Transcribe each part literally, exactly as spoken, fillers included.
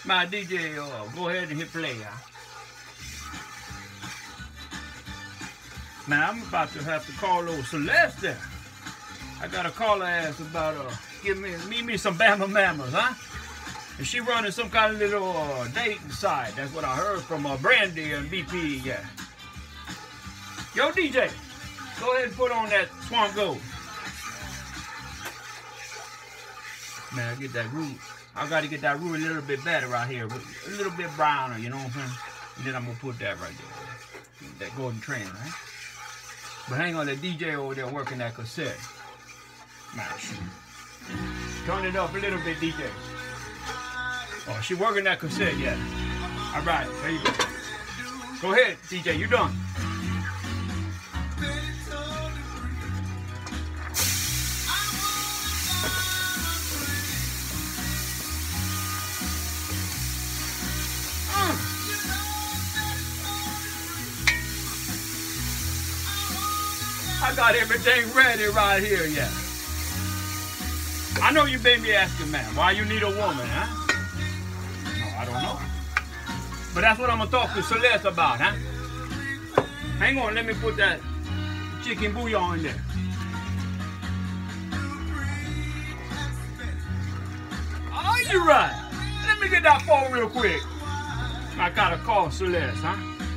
My D J, uh, go ahead and hit play, huh? Now, I'm about to have to call old Celeste there. I gotta call her ass about, uh, give me, meet me some Bama Mamas, huh? And she running some kind of little uh, dating site. That's what I heard from uh, Brandy and B P, yeah. Yo, D J, go ahead and put on that Swamp Gold. Man, I get that root. I gotta get that root a little bit better right here. A little bit browner, you know what I'm saying? And then I'm gonna put that right there. That golden train, right? But hang on, that D J over there working that cassette. Man, shoot. Turn it up a little bit, D J. Oh, she working that cassette, yeah. All right, there you go. Go ahead, D J, you're done. I got everything ready right here, yeah. I know you may be asking, man, why you need a woman, huh? No, I don't know. But that's what I'm gonna talk to Celeste about, huh? Hang on, let me put that chicken bouillon in there. Oh, you're right. Let me get that phone real quick. I gotta call Celeste, huh?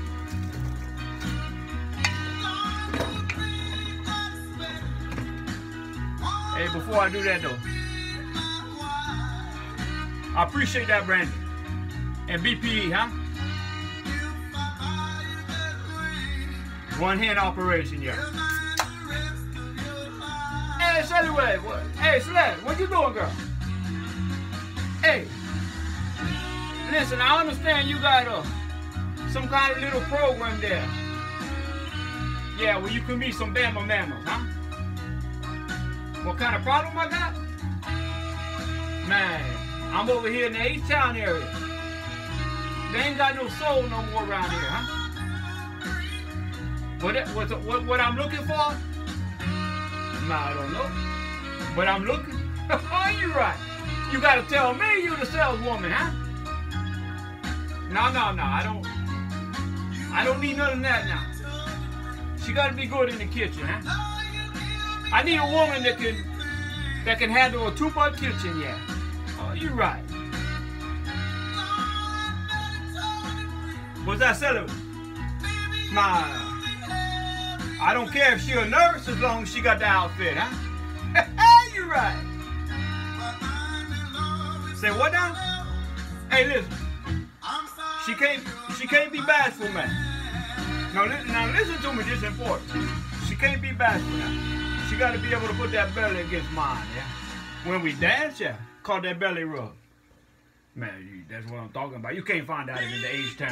Hey, before I do that though, I appreciate that, Brandy. And B P E, huh? One hand operation, yeah. Hey, Celeste, what? Hey, Celeste, what you doing, girl? Hey, listen, I understand you got a, some kind of little program there. Yeah, well, you can meet some Bama Mamas, huh? What kind of problem I got? Man, I'm over here in the H-Town area. They ain't got no soul no more around here, huh? What, what, what, what I'm looking for? Nah, I don't know. But I'm looking. Oh, you right. You gotta tell me you the saleswoman, huh? No, no, no, I don't. I don't need none of that now. She gotta be good in the kitchen, huh? I need a woman that can that can handle a two-butt kitchen, yeah. Oh, you're right. What's that, Sullivan? Nah, I don't care if she a nurse as long as she got the outfit, huh? Hey, you're right. Say what now? Hey, listen. She can't she can't be bashful, man. Now, now listen to me. This is important. She can't be bashful now. She got to be able to put that belly against mine, yeah? When we dance, yeah, call that belly rub. Man, you, that's what I'm talking about. You can't find that in the H-Town.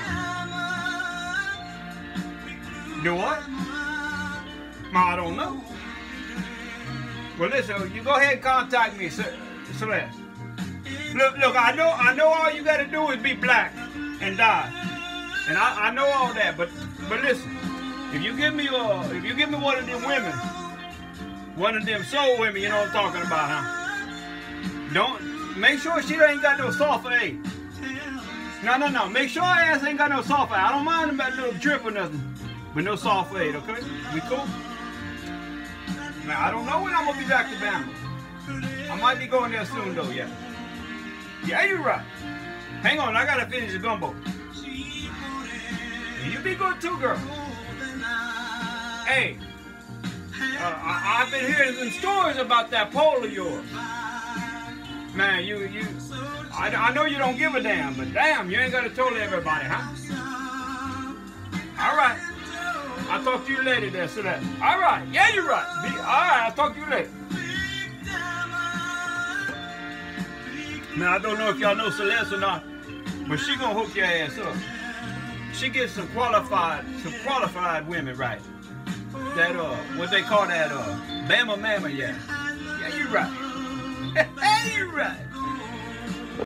Do what? I don't know. Well, listen, you go ahead and contact me, Celeste. Look, look, I know, I know all you got to do is be black and die. And I, I know all that, but, but listen, if you give me, uh, if you give me one of them women, one of them soul women, you know what I'm talking about, huh? Don't, make sure she ain't got no sulfur A. No, no, no, make sure her ass ain't got no sulfur A. I don't mind about a little drip or nothing, but no sulfur A, okay? We cool? Now, I don't know when I'm gonna be back to Bama. I might be going there soon though, yeah. Yeah, you're right. Hang on, I gotta finish the gumbo. You be good too, girl. Hey. Uh, I, I've been hearing some stories about that pole of yours. Man, you, you, I, I know you don't give a damn, but damn, you ain't got to tell everybody, huh? All right. I'll talk to you later there, Celeste. All right. Yeah, you're right. Be, all right, I'll talk to you later. Man, I don't know if y'all know Celeste or not, but she gonna hook your ass up. She gets some qualified, some qualified women, right? That, uh, what they call that, uh, Bama Mama, yeah. Yeah, you're right. Hey, you're right.